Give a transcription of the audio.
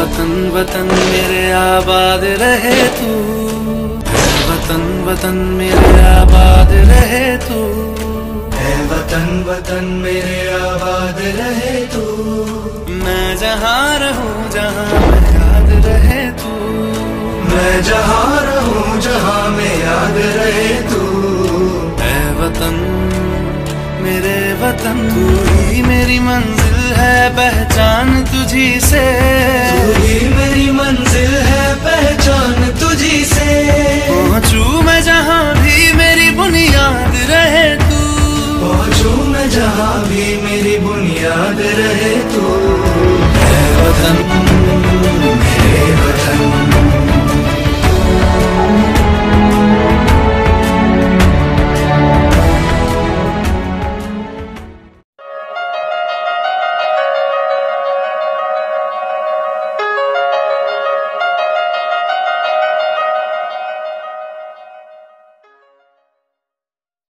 वतन वतन मेरे आबाद रहे तू, है वतन वतन मेरे आबाद रहे तू, है वतन वतन मेरे आबाद रहे तू। मैं जहाँ रहूँ जहाँ में याद रहे तू, मैं जहाँ रहूँ जहाँ में याद रहे तू। है वतन मेरे वतन, तू ही मेरी मंजिल है, पहचान तुझी से।